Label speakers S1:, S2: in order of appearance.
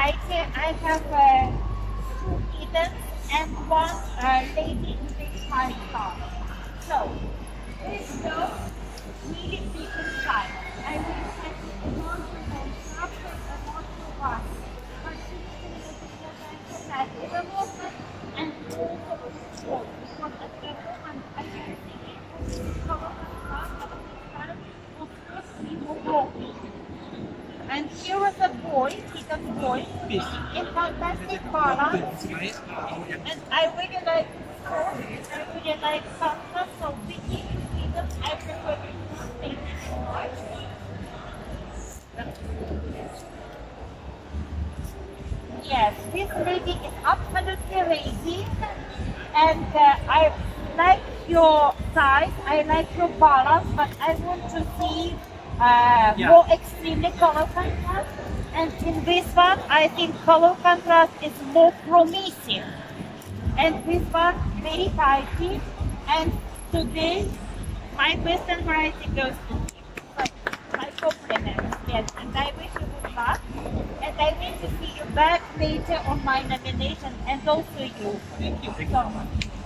S1: I say I have two kittens and one lady in the 5 star. So, this dog really big inside. I will have to want to have after a want to run. But she's still a little movement and also slow. Because at the moment I can see it color but this time of course we will walk. And here is a boy, he's a boy, in fantastic balance. And I really like sport, I really like salsa, so between them I prefer to stay. Yes, this lady is absolutely racing, and I like your size, I like your balance, but I want to see more extremely color contrast. And in this one, I think color contrast is more promising. And this one, very tidy. And today, my Western variety goes to you. So, my compliments. Yes, and I wish you good luck. And I wish to see you back later on my nomination, and also you.
S2: Thank you.
S1: So much.